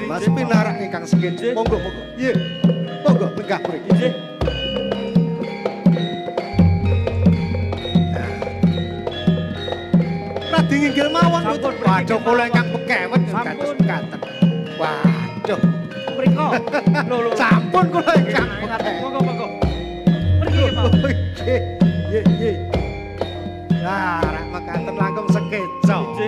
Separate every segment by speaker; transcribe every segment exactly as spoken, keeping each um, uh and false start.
Speaker 1: Mas pinarak ingkang sekeje. Monggo monggo. Nggih. Monggo lenggah mriki.
Speaker 2: Nggih.
Speaker 1: Radi nginggil mawon
Speaker 2: Sampun,
Speaker 1: waduh kula ingkang pekewet dados
Speaker 2: Sampun.
Speaker 1: mekaten. Waduh.
Speaker 2: Mriko. Lho lho.
Speaker 1: Sampun kula ingkang
Speaker 2: Ngaten monggo monggo. Mriki mau.
Speaker 1: Nggih. Nggih nggih. Lah rak mekaten langkung sekeca.
Speaker 2: Nggih.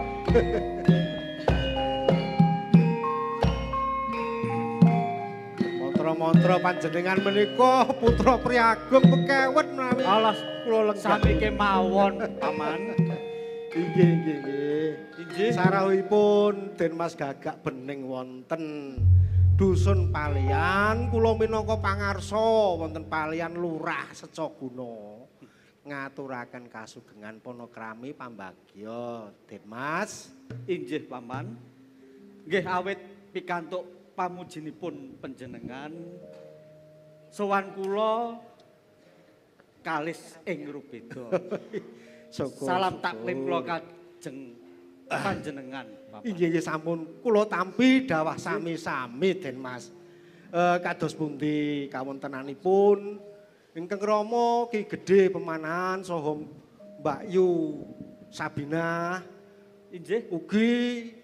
Speaker 1: Mantra panjenengan menika putra Priagum pekewet menawi
Speaker 2: Alas
Speaker 1: kula lenggah.
Speaker 2: sami kemawon, Paman.
Speaker 1: Inggih inggih nggih.
Speaker 2: Inggih.
Speaker 1: Sarawuhipun Den Mas Gagak bening wonten dusun Palian kula minangka pangarsa wonten Palian Lurah Secaguna ngaturaken kasugengan panakrami pambagya Den Mas.
Speaker 2: Inggih, Paman. Nggih awit pikantuk pamujinipun panjenengan sowan kula kalis ing rubeda.
Speaker 1: Syukur,
Speaker 2: Salam
Speaker 1: syukur.
Speaker 2: taklim kula kajeng panjenengan, Bapak.
Speaker 1: Inggih inggih sampun kula tampi dawah sami-sami Den Mas. Eh kados pundi kawontenanipun ingkang rama Ki Gedhe Pemanahan saha Mbak Yu Sabina
Speaker 2: Inggih.
Speaker 1: ugi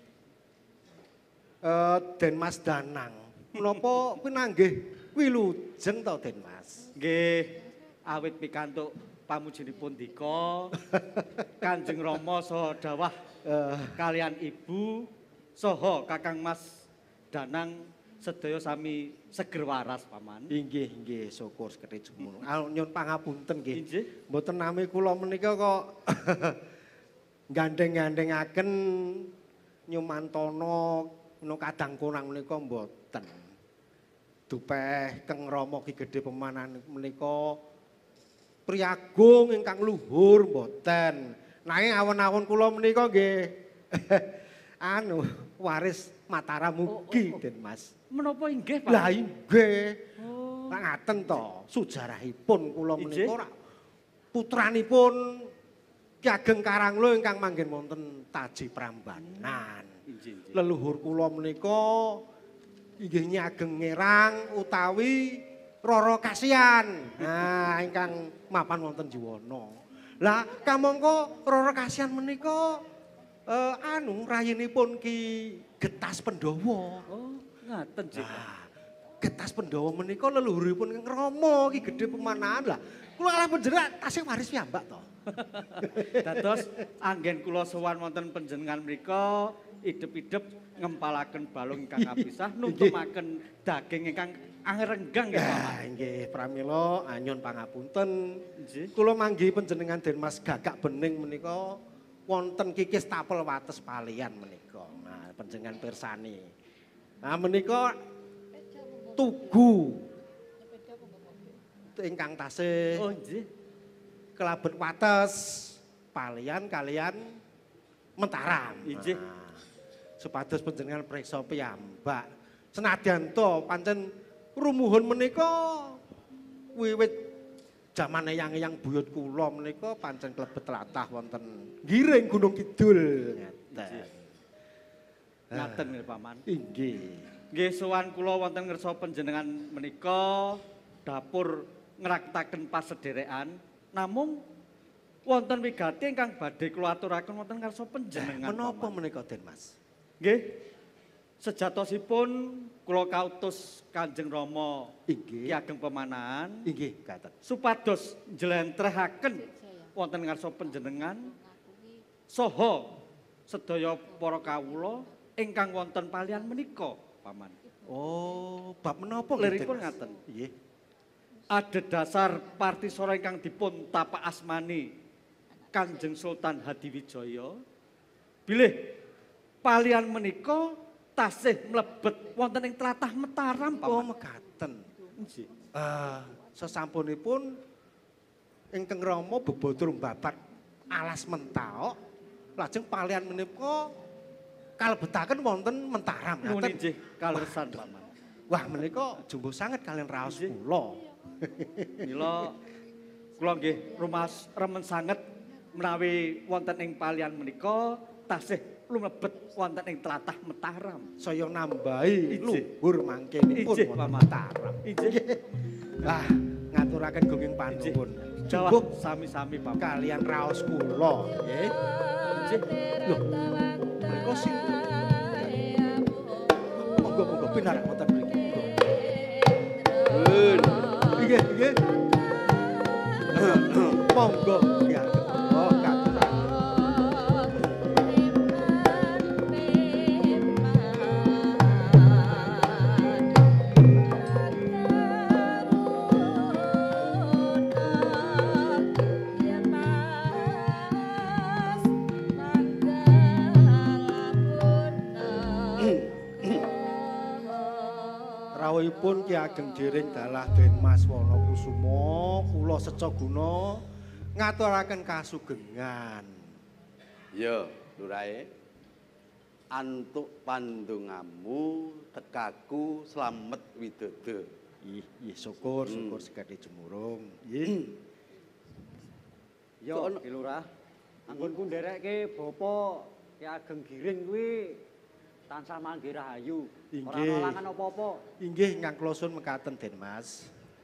Speaker 1: eh Den Mas Danang. Menapa pinanggih wilujeng to Den Mas?
Speaker 2: Nggih awit pikantuk pamujinipun dika Kanjeng Rama saha dawah
Speaker 1: Eh
Speaker 2: kalian ibu saha Kakang Mas Danang sedaya sami seger waras Paman.
Speaker 1: inggih inggih syukur sekedhik semono. Ah, Nyun pangapunten nggih.
Speaker 2: Inggih.
Speaker 1: Mboten nami kula menika kok gandeng-gandengaken nyumantana no kadang kurang menika mboten. Dupeh Keng Rama Ki Gedhe Pemanahan menika priagung ingkang luhur mboten. Nanging awon-awon kula menika nggih anu waris Mataram mugi Den Mas.
Speaker 2: Menapa inggih Pak?
Speaker 1: Lah inggih.
Speaker 2: Oh.
Speaker 1: Pak ngaten to, sujarahipun kula
Speaker 2: Inggih.
Speaker 1: menika ora putranipun Ki Ageng Karanglo ingkang manggen wonten Taji Prambanan.
Speaker 2: Inggih, inggih.
Speaker 1: Leluhur kula menika inggih Nyi Ageng Ngerang utawi Rara Kasihan. Nah, ingkang mapan wonten Jiwana. Lah kamangka Rara Kasihan menika eh, anu rayinipun Ki Getas Pandhawa.
Speaker 2: Oh, ngaten Cik.
Speaker 1: Nah, Getas Pandhawa menika leluhuripun Kang Rama Ki Gedhe Pemanahan. Lah kula kalih panjenengan tasih waris piyambak to.
Speaker 2: Dados anggen kula sowan wonten panjenengan mriku idep-idep ngempalaken balung ingkang kapisah nutumaken daging ingkang angrenggang nggih Paman.
Speaker 1: Ah, nggih pramila anyun pangapunten.
Speaker 2: Nggih.
Speaker 1: Kula manggi panjenengan Den Mas Gagak Bening menika wonten kikis tapel wates Palian menika. Nah, panjenengan pirsani. Nah, menika tugu ingkang tasih
Speaker 2: Oh, nggih.
Speaker 1: kelabet wates Palian kalian Mataram.
Speaker 2: Inggih.
Speaker 1: Nah, supados panjenengan preksa piyambak. Senadyan to pancen rumuhun menika wiwit jaman eyang-eyang buyut kula menika pancen klebet tlatah wonten Giring Gunung Kidul ngeten.
Speaker 2: Ngaten nggih Paman.
Speaker 1: Inggih.
Speaker 2: Nggih sowan kula wonten ngersa panjenengan menika dapur ngraktaken pasederekan namung wonten wigati ingkang badhe kula aturaken wonten ngarsa panjenengan.
Speaker 1: Menapa
Speaker 2: Paman.
Speaker 1: menika Den Mas?
Speaker 2: Nggih. Sejatosipun kula kautus Kanjeng Rama
Speaker 1: Inggih.
Speaker 2: Ki Ageng Pemanahan
Speaker 1: Inggih, ngaten.
Speaker 2: supados njlentrehaken wonten ngarsa panjenengan saha sedaya para kawula ingkang wonten Palian menika, Paman.
Speaker 1: Oh, bab menapa nggih,
Speaker 2: Liripun
Speaker 1: Den Mas?
Speaker 2: ngaten.
Speaker 1: Nggih.
Speaker 2: Adhedhasar partisara ingkang dipun tapak asmani Kanjeng Sultan Hadiwijaya bilih Palian menika tasih mlebet wonten ing tlatah Mataram,
Speaker 1: Oh,
Speaker 2: Paman.
Speaker 1: mekaten.
Speaker 2: Nggih.
Speaker 1: Eh, sesampunipun ingkang Rama bebatur mbabat alas mentaok lajeng Palian menika kalebetaken wonten Mataram.
Speaker 2: Nuwun
Speaker 1: Ngaten.
Speaker 2: inggih kaleresan, Paman.
Speaker 1: Wah, menika jumbo sanget kalian raos
Speaker 2: Nggih.
Speaker 1: kula.
Speaker 2: Mila kula nggih rumas remen sanget menawi wonten ing Palian menika tasih lumebet wonten ing tlatah Mataram.
Speaker 1: Saya nambahi
Speaker 2: Ijih.
Speaker 1: luhur mangkenipun
Speaker 2: Ijih,
Speaker 1: wonten
Speaker 2: Paman.
Speaker 1: Mataram.
Speaker 2: Ijih.
Speaker 1: Lah, ngaturaken gunging panuwun.
Speaker 2: Jawah
Speaker 1: Cukup
Speaker 2: sami-sami Paman.
Speaker 1: kalian raos kula, nggih.
Speaker 2: Ijih.
Speaker 1: Loh, mriku sing monggo monggo pinarak wonten mriki. Monggo. Nggih, nggih. Monggo ya. Oh, katuraken. Rawuhipun Ki Ageng Diring Dalah Den Mas Wonokusumo kula seca guna ngaturaken kasugengan.
Speaker 3: Ya, Lurae. Antuk pandongamu tekaku slamet widodo.
Speaker 1: Ih, ih syukur syukur sekadi jemurung. Nggih.
Speaker 4: Yo, Ki Lurah. Anggonku nderekke Bapa Ki Ageng Giring kuwi tansah manggi rahayu. Ora
Speaker 1: Inggih.
Speaker 4: nolangan apa-apa.
Speaker 1: Inggih ingkang klosun mekaten Den Mas.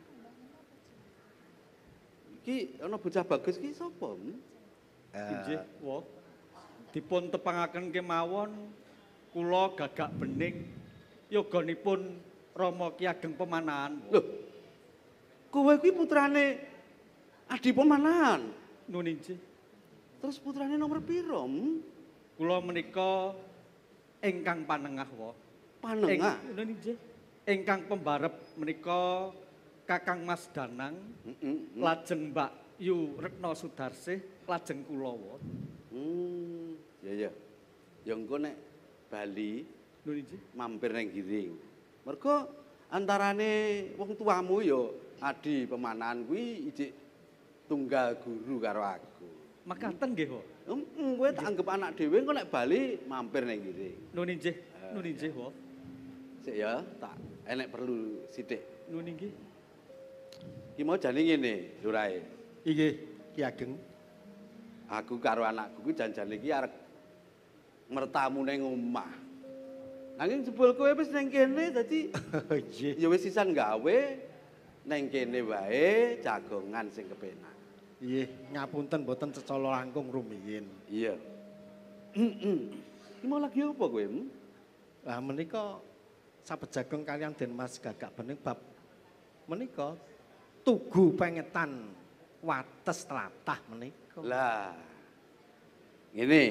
Speaker 3: Iki ana bocah bagus iki sapa? Hmm?
Speaker 2: Inggih, wa. Dipun tepangaken kemawon kula Gagak Bening yoganipun Rama Ki Ageng Pemanahan.
Speaker 3: Loh. Kowe kuwi putrane Adi Pemanahan.
Speaker 2: Nun inggih.
Speaker 3: Terus putrane nomor piro? Hmm?
Speaker 2: Kula menika ingkang panengah wa.
Speaker 3: Panengah.
Speaker 2: Ing- Nun inggih. Ingkang pembarep menika Kakang Mas Danang,
Speaker 3: Heeh.
Speaker 2: lajeng Mbak Yu Retno Sudarsih, lajeng kula wa.
Speaker 3: Hmm, ya ya. Ya engko nek Bali
Speaker 2: Nun inggih.
Speaker 3: mampir nang Giring. Mergo antarane wong tuamu ya Adi Pemanahan kuwi ijik tunggal guru karo aku.
Speaker 2: Makaten nggih wa.
Speaker 3: Heeh, kowe tak anggap anak dhewe engko nek Bali mampir nang Giring.
Speaker 2: Nun inggih. Nun inggih wa.
Speaker 3: Sik ya, tak enek perlu sithik.
Speaker 2: Nun inggih.
Speaker 3: Ki mau jane ngene, Lurae.
Speaker 1: Inggih, Ki Ageng.
Speaker 3: Aku karo anakku kuwi janjane iki arep mertamu ning omah. Nanging jebul kowe wis nang kene dadi
Speaker 1: Nggih.
Speaker 3: ya wis sisan gawe nang kene wae jagongan sing kepenak.
Speaker 1: Nggih, ngapunten mboten cecala langkung rumiyin.
Speaker 3: Iya. Ki mau lagi apa kowe? Hmm?
Speaker 1: Lah menika sabejagong kalian Den Mas Gagak Bening bab menika tugu pengetan wates tlatah menika.
Speaker 3: Lah. Ngene.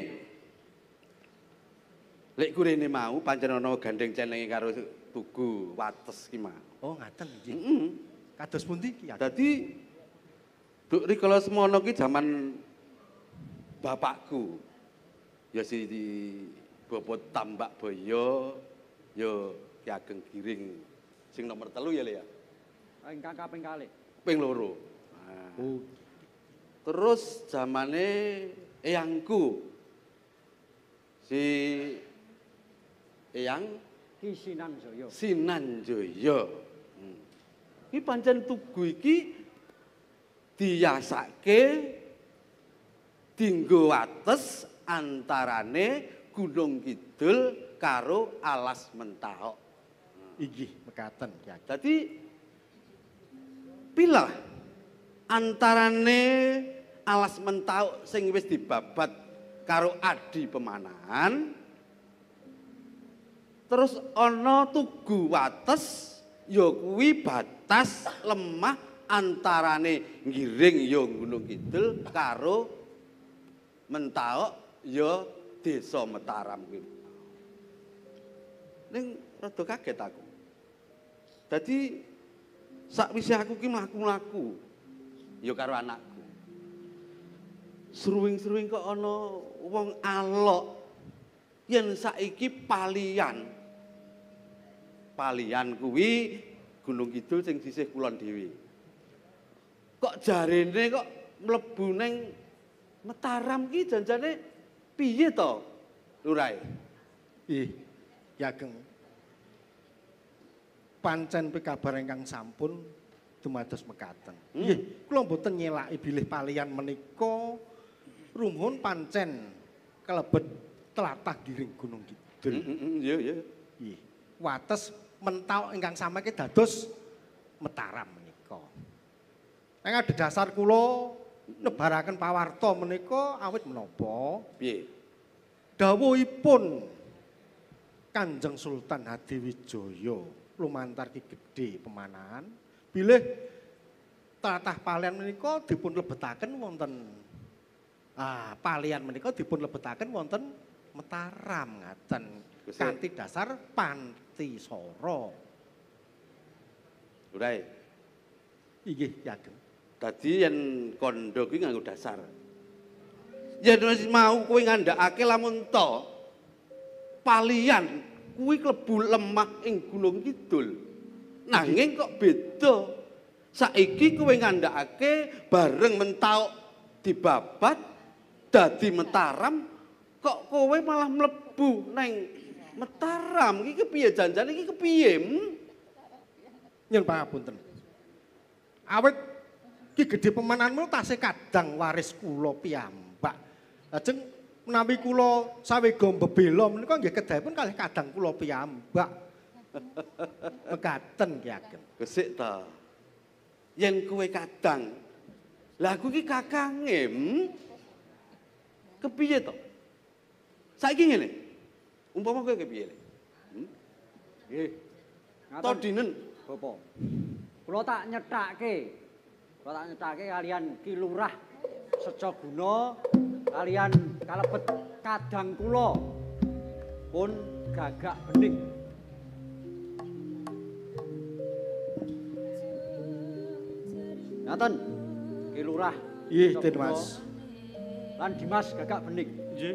Speaker 3: Lek kurene mau pancen ana gandeng cenenge karo tugu wates ki mau.
Speaker 1: Oh, ngaten nggih.
Speaker 3: Heeh.
Speaker 1: Kados pundi Ki Ageng?
Speaker 3: Dadi Duk rikala semono ki jaman bapakku. Ya si di Bobot Tambak Boyo, ya Ki Ageng Giring sing nomor telu ya Le ya.
Speaker 4: Ingkang kaping kalih.
Speaker 3: Ping loro. Nah,
Speaker 1: Oh,
Speaker 3: terus zamane eyangku si eyang
Speaker 4: Ki Sinan Jaya.
Speaker 3: Sinanjaya. Hmm. Iki pancen tugu iki diyasake dinggo wates antarane Gunung Kidul karo Alas Mentahok.
Speaker 1: inggih mekaten Ki Ageng.
Speaker 3: Dadi pilah antarane Alas Mentahok sing wis dibabat karo Adi Pemanahan. Terus ana tugu wates ya kuwi batas lemah antarane Giring ya Gunung Kidul karo Mentahok ya Desa Mataram kuwi. Ning rada kaget aku. Dadi sakwise aku ki mlaku-mlaku ya karo anakku. Sruwing-sruwing kok ana wong alok yen saiki palian. Palian kuwi Gunung Kidul sing sisih kulon dhewe. Kok jarene kok mlebu ning Mataram ki janjane piye to, Lurae?
Speaker 1: Ih, Ki Ageng. Pancen pikabar ingkang sampun dumados mekaten.
Speaker 3: Hmm.
Speaker 1: Nggih, kula mboten nyelaki bilih palian menika rumun pancen kalebet tlatah Giring Gunung Kidul.
Speaker 3: Iya, iya.
Speaker 1: Nggih. Wates mentau ingkang samangke dados Mataram menika. Ing adhedhasar kula nebaraken pawarta menika awit menapa?
Speaker 3: Piye?
Speaker 1: Dawuhipun Kanjeng Sultan Hadiwijaya lumantar Ki Gedhe Pemanahan bilih tlatah Palian menika dipun lebetaken wonten ah Palian menika dipun lebetaken wonten Mataram ngaten kanthi dasar Pantisara.
Speaker 3: Urai.
Speaker 1: Inggih, Ki Ageng.
Speaker 3: Dadi yen kandha kuwi nganggo dasar. Yen wis mau kowe ngandhakake lamun to Palian kuwi klebu lemah ing Gunung Kidul. Nanging kok beda. Saiki kowe ngandhakake bareng Mentauk dibabat dadi Mataram kok kowe malah mlebu neng Mataram. Iki kepiye janjane iki kepiye?
Speaker 1: Nyun pangapunten. Awit Ki Gedhe Pemanahan tasih kadang waris kula piyambak. Lajeng menawi kula sawega mbebela menika nggih kedahipun kalih kadang kula piyambak. Mekaten Ki Ageng.
Speaker 3: Gesik ta. Yen kowe kadang. Lah aku iki kakange. Hmm? Kepiye to? Saiki ngene. Umpama kowe kepiye? Hmm?
Speaker 4: Nggih.
Speaker 3: To dinen
Speaker 4: Bapak. Kula tak nyethake. Kula tak nyethake kalian Ki Lurah Sejaguna kalian kalebet kadang kula pun gagak bening. Ngaten Ki Lurah.
Speaker 1: Nggih, Den
Speaker 4: Sejaguna
Speaker 1: Mas.
Speaker 4: Lan Dimas gagak bening.
Speaker 2: Nggih.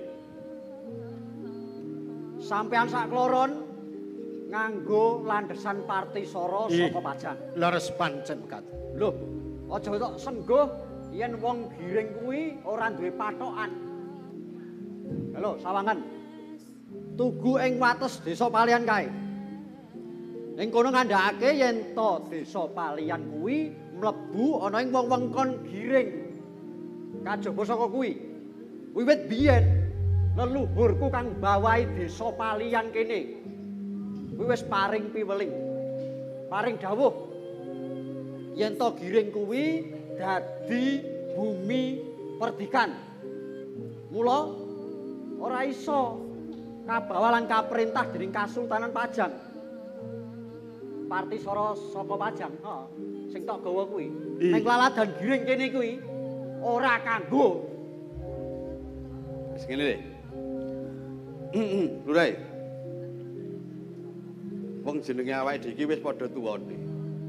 Speaker 4: Sampean sak kloron nganggo landesan Partisara
Speaker 1: Ih.
Speaker 4: saka Pajang.
Speaker 1: Leres pancen kat.
Speaker 4: Lho, aja tok sengguh yen wong Giring kuwi ora duwe patokan. Halo, sawangan. Tugu ing wates Desa Palian kae. Ing kono ngandhakake yen to Desa Palian kuwi mlebu ana ing wewengkon Giring. Kajaba saka kuwi. Wiwit biyen leluhurku kang bawahi Desa Palian kene. Kuwi wis paring piweling. Paring dawuh yen to Giring kuwi dadi bumi perdikan. Mula ora iso kabawalan kaperintah dening Kasultanan Pajang. Partisara saka Pajang, heeh. Sing tok gawa kuwi. Ning laladan Giring kene kuwi ora kanggo.
Speaker 3: wis ngene lho. Heeh, Lurai. Wong jenenge awake dhewe iki wis padha tuwane.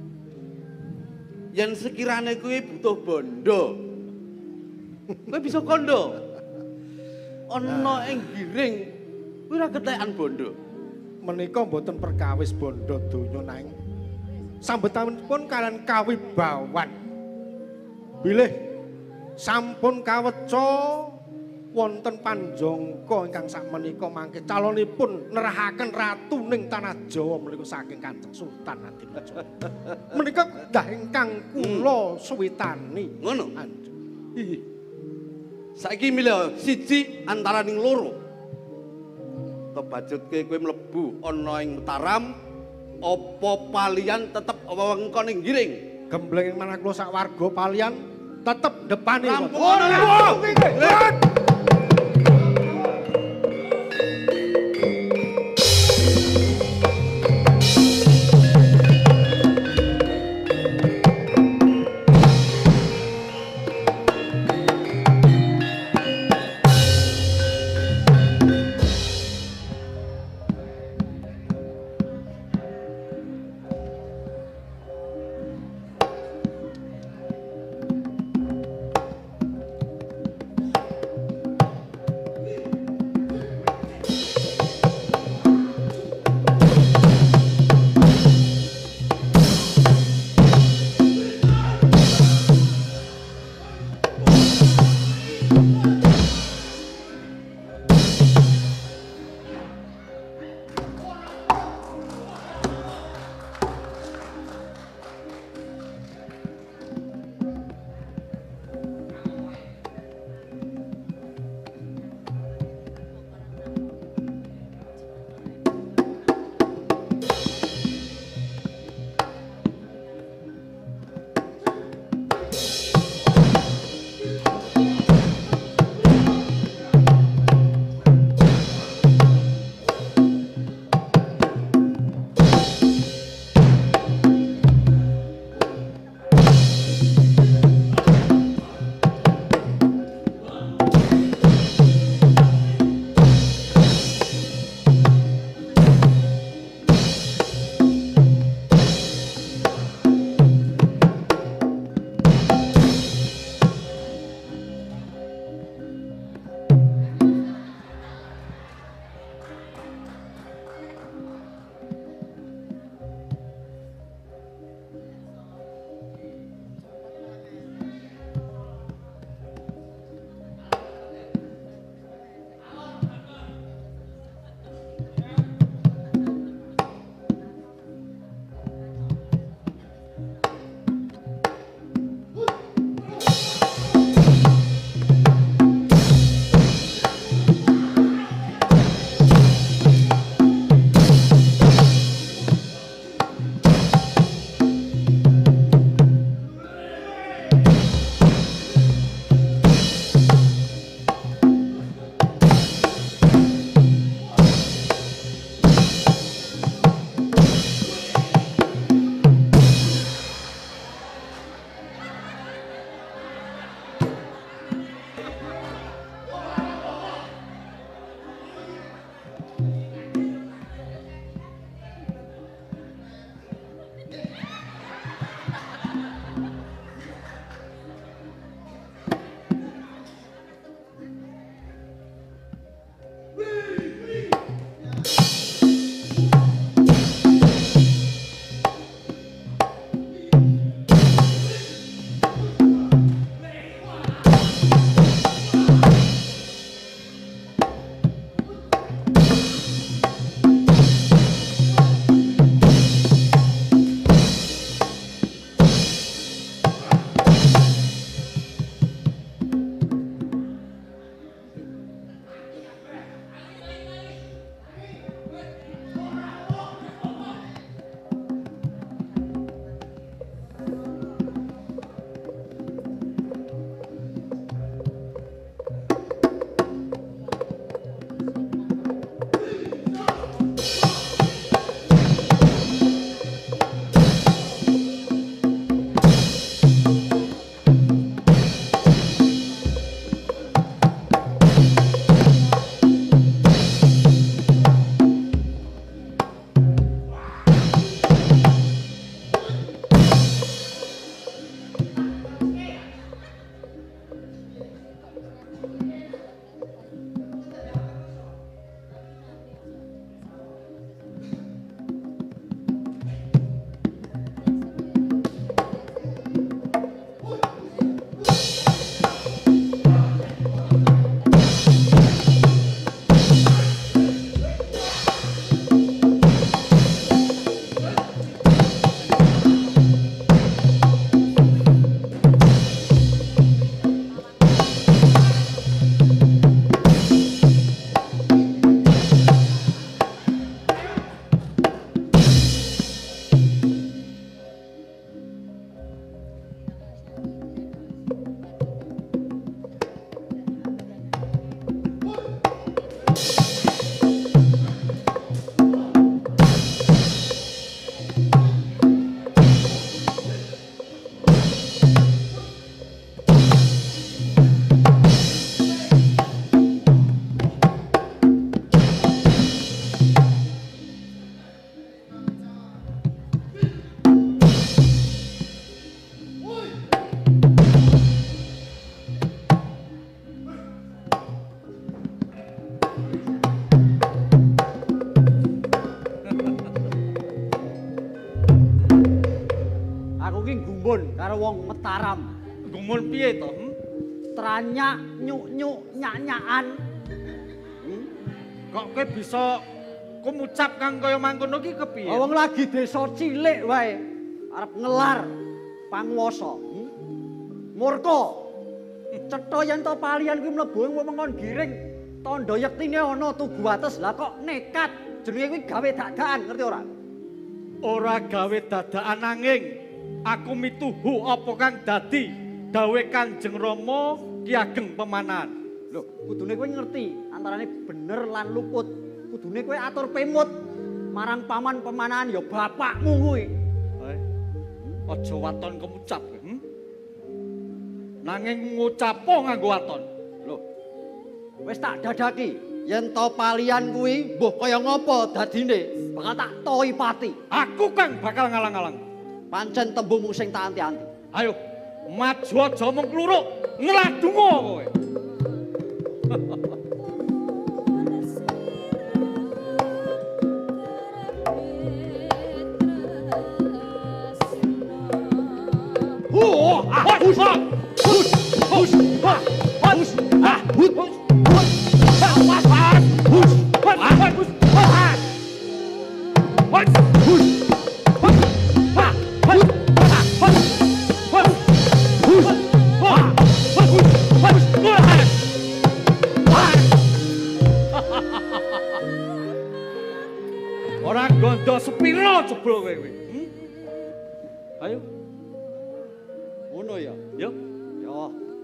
Speaker 3: Yen sekirane kuwi butuh bondo. Kowe bisa kondo. Ana ing Giring kuwi ora ketekan bondo.
Speaker 1: Menika mboten perkawis bondo donya nanging sambetanipun kalian kawibawan. Bilih sampun kaweca wonten panjangka ingkang sakmenika mangke calonipun nerahaken ratu ning tanah Jawa menika saking Kanjeng Sultan Hadiwijaya. Menika dah ingkang kula suwitani.
Speaker 3: Ngono.
Speaker 1: Nggih.
Speaker 3: Saiki milih siji antaraning loro. To bajutke kowe mlebu ana ing Mataram apa Palian tetep wewengkon ing Giring.
Speaker 1: Gembleng manah kula sak warga Palian tetep depani.
Speaker 3: Rampung.
Speaker 4: gumun karo wong Mataram.
Speaker 2: Gumun piye to? Hmm?
Speaker 4: Tranyak nyuk-nyuk nyak-nyakan. Hmm?
Speaker 2: Kok kowe bisa kumucap kang kaya mangkono ki kepiye?
Speaker 4: Wong lagi desa cilik wae arep ngelar panguwasa. Hmm? Murka. Cetha yen to palian kuwi mlebu ing wewengkon giring, tandha yektine ana tugu wates. Lah kok nekat jenenge kuwi gawe dadakan, ngerti ora?
Speaker 2: Ora gawe dadakan nanging aku mituhu apa kang dadi dawe Kanjeng Rama Ki Ageng Pemanan.
Speaker 4: Lho, kudune kowe ngerti antarane bener lan luput. Kudune kowe atur pemut marang paman pemanahan ya bapakmu kuwi.
Speaker 2: Hei, aja waton kemucap. Hmm? Nanging ngucapo nganggo waton.
Speaker 4: Lho, wis tak dadaki yen to palian kuwi mbuh kaya ngapa dadine bakal tak tohi pati.
Speaker 2: Aku kang bakal ngalang-alang.
Speaker 4: Pancen tembungmu sing tak anti-anti.
Speaker 2: Ayo, maju aja mung kluruk, ngladungo kowe. Oh, ah, hush, ah, hush, hush, ah, hush, ah, hush, hush, ah, ah, hush, ah, hush, ah, hush, hush, ah, hush, orang gondo sepiro jebul kowe kowe. Hmm? Ayo.
Speaker 4: Ngono ya.
Speaker 2: Yo.
Speaker 4: Yo.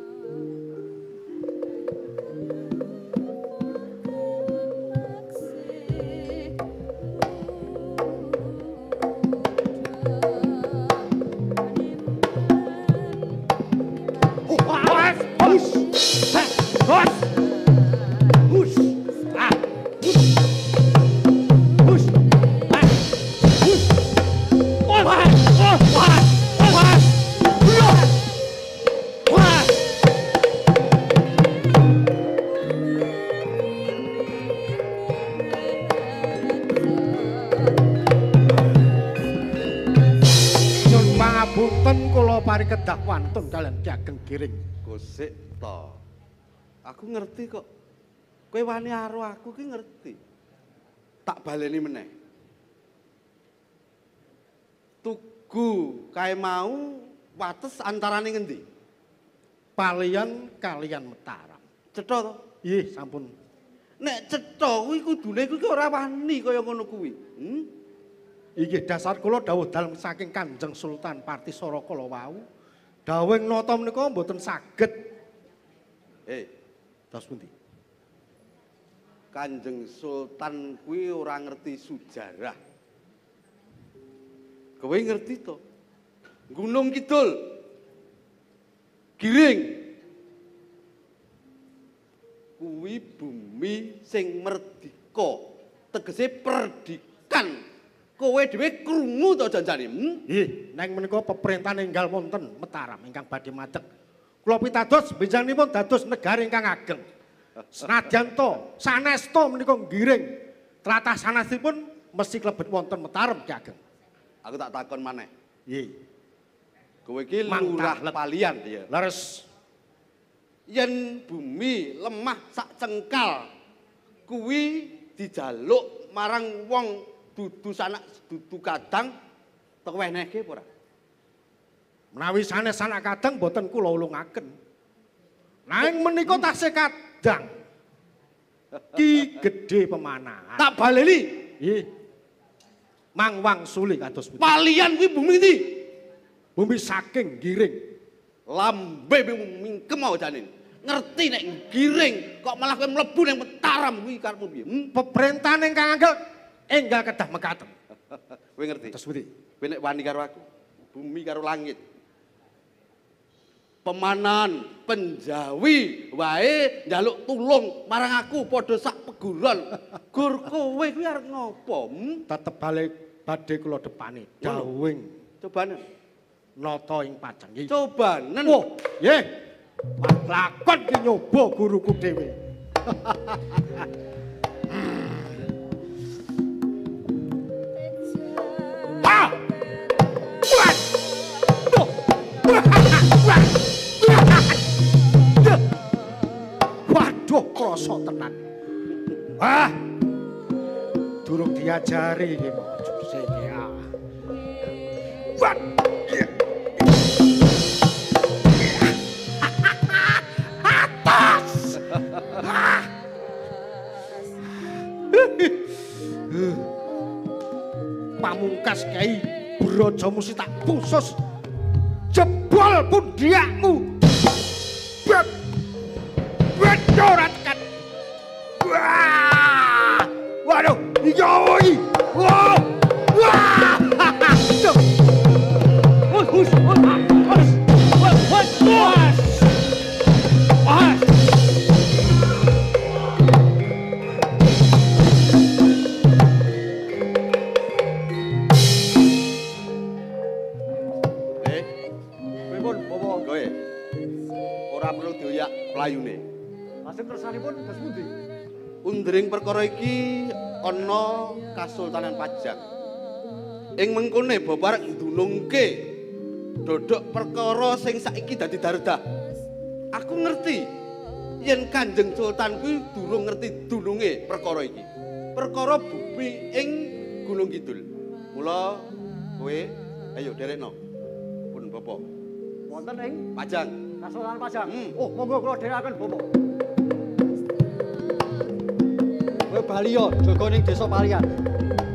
Speaker 1: Punten kula parikedah wantun kalian Ki Ageng Giring.
Speaker 3: Gosik to. Aku ngerti kok. Kowe wani karo aku ki ngerti. Tak baleni meneh. Tugu kae mau wates antarane ngendi?
Speaker 1: Palian kalian Mataram.
Speaker 3: Cetha to?
Speaker 1: Nggih, sampun.
Speaker 3: Nek cetha kuwi kudune kuwi ora wani kaya ngono kuwi. Hmm?
Speaker 1: Inggih dasar kula dawuh dalem saking Kanjeng Sultan Partisara kala wau. Dawuh nata menika mboten saged.
Speaker 3: Eh,
Speaker 1: dos pundi?
Speaker 3: Kanjeng Sultan kuwi ora ngerti sejarah. Kowe ngerti to? Gunung Kidul. Giring. Kuwi bumi sing merdika. Tegese perdikan. Kowe dhewe krungu to janjane? Hmm?
Speaker 1: Nggih, neng menika peperintah enggal wonten Mataram ingkang badhe madeg. Kula pitados benjanipun dados negari ingkang ageng. Senadyan to sanesta menika Giring, tlatah sanesipun mesti klebet wonten Mataram Ki Ageng.
Speaker 3: Aku tak takon maneh.
Speaker 1: Nggih.
Speaker 3: Kowe iki lurah Palian ya.
Speaker 1: Leres.
Speaker 3: Yen bumi lemah sak cengkal kuwi dijaluk marang wong dudu sanak dudu kadang teko wenehke apa ora?
Speaker 1: Menawi sanes sanak kadang boten kula ulungaken. Nanging menika tasih kadang Ki Gedhe Pemanahan.
Speaker 3: Tak baleni.
Speaker 1: Nggih. Mang wangsuli kados pundi?
Speaker 3: Palian kuwi bumi ndi?
Speaker 1: Bumi saking Giring.
Speaker 3: Lambe mingkem mau janin. Ngerti nek Giring kok malah kowe mlebu ning Mataram kuwi karepmu piye? Hmm?
Speaker 1: Peperintah ingkang angel enggal kedah mekaten.
Speaker 3: Kowe ngerti?
Speaker 1: Terus pundi?
Speaker 3: Kowe nek wani karo aku, bumi karo langit. Pemanan, penjawi wae njaluk tulung marang aku padha sak peguron. Gur kowe kuwi arep ngopo? Hmm?
Speaker 1: Tetep balik badhe kula depani. Dawing
Speaker 3: Cobane.
Speaker 1: nata ing pajang iki.
Speaker 3: Cobanen.
Speaker 1: Oh, nggih. Lakon ki nyoba guruku dhewe. Ah! Buat! Duh! Duh, krasa tenan. Wah. Durung diajari iki mojuse iki ah. Wat. Atas. Pamungkas Kyai Braja Musi tak khusus jebol pundiakmu. Bet. Bet ora tekan. Wah! Waduh, iya iki. Wah! Wah! Duh. Hus, hus, hus, hus. Hus, hus, hus. Hus.
Speaker 3: Eh,
Speaker 4: Pripun, Bapak?
Speaker 3: kowe ora perlu dioyak playune.
Speaker 4: Lajeng kersanipun dos pundi?
Speaker 3: Undring perkara iki ana Kasultanan Pajang. Ing mengkone babar ndunungke dodok perkara sing saiki dadi daredah. Aku ngerti yen Kanjeng Sultan kuwi durung ngerti dununge perkara iki. Perkara bumi ing Gunung Kidul. Mula kowe ayo derekno. Pun Bapak.
Speaker 4: Wonten ing
Speaker 3: Pajang.
Speaker 4: Kasultanan Pajang.
Speaker 3: Hmm.
Speaker 4: Oh, monggo kula dherekaken, Bapak. Kowe bali yo jaga ning desa Palian.